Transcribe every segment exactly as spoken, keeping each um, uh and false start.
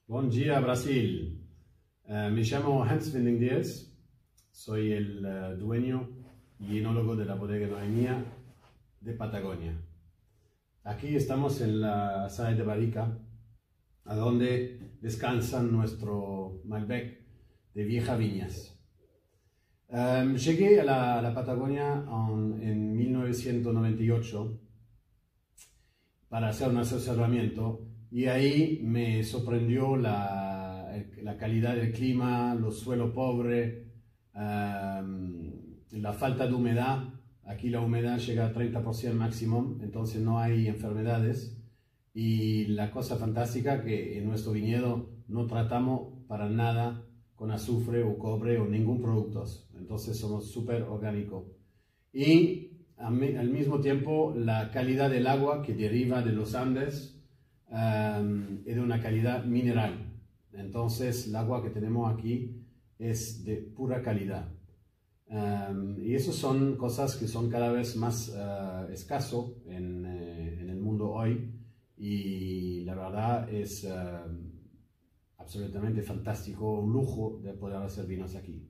Buen día, Brasil. Eh, me llamo Hans Vinding-Diez, soy el eh, dueño y enólogo de la bodega Noemia de Patagonia. Aquí estamos en la sala de barrica, a donde descansan nuestro Malbec de viejas viñas. Um, llegué a la, a la Patagonia en, en mil novecientos noventa y ocho para hacer un asesoramiento y ahí me sorprendió la, la calidad del clima, los suelos pobres, um, la falta de humedad. Aquí la humedad llega a treinta por ciento máximo, entonces no hay enfermedades. Y la cosa fantástica que en nuestro viñedo no tratamos para nada con azufre o cobre o ningún producto. Entonces somos súper orgánicos. Y al mismo tiempo la calidad del agua que deriva de los Andes um, es de una calidad mineral. Entonces el agua que tenemos aquí es de pura calidad. Um, y eso son cosas que son cada vez más uh, escaso en, eh, en el mundo hoy. Y la verdad es uh, absolutamente fantástico, un lujo de poder hacer vinos aquí.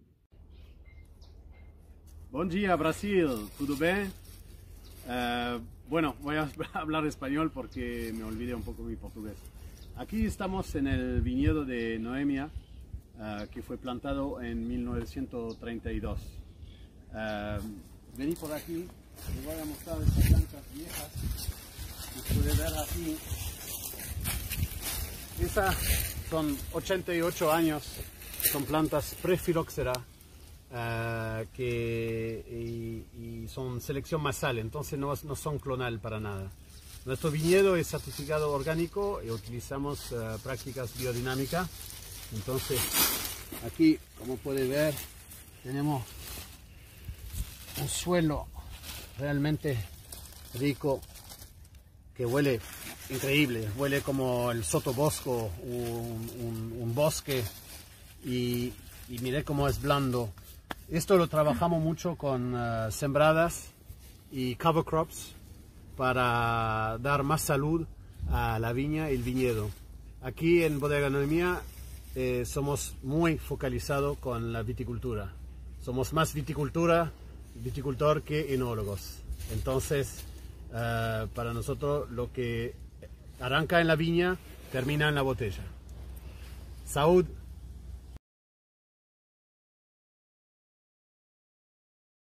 Buen día, Brasil, ¿todo bien? Uh, bueno, voy a hablar español porque me olvidé un poco mi portugués. Aquí estamos en el viñedo de Noemia, uh, que fue plantado en mil novecientos treinta y dos. Uh, vení por aquí, les voy a mostrar estas plantas viejas. Se puede ver aquí. Esas son ochenta y ocho años, son plantas pre-filoxera. Uh, que, y, y son selección masal, entonces no, no son clonal para nada. Nuestro viñedo es certificado orgánico y utilizamos uh, prácticas biodinámicas. Entonces aquí, como puede ver, tenemos un suelo realmente rico que huele increíble, huele como el sotobosco, un, un, un bosque, y, y mire cómo es blando. Esto lo trabajamos mucho con uh, sembradas y cover crops para dar más salud a la viña y el viñedo. Aquí en Bodega Noemia eh, somos muy focalizados con la viticultura. Somos más viticultura, viticultor que enólogos. Entonces, uh, para nosotros lo que arranca en la viña termina en la botella. Salud.